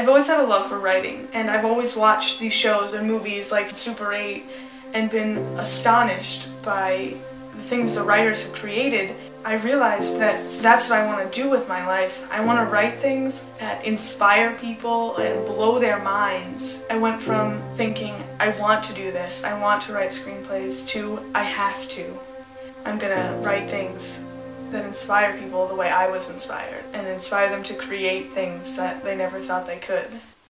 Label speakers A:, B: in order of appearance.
A: I've always had a love for writing, and I've always watched these shows and movies like Super 8 and been astonished by the things the writers have created. I realized that that's what I want to do with my life. I want to write things that inspire people and blow their minds. I went from thinking, I want to do this, I want to write screenplays, to I have to. I'm gonna write things that inspire people the way I was inspired, and inspire them to create things that they never thought they could.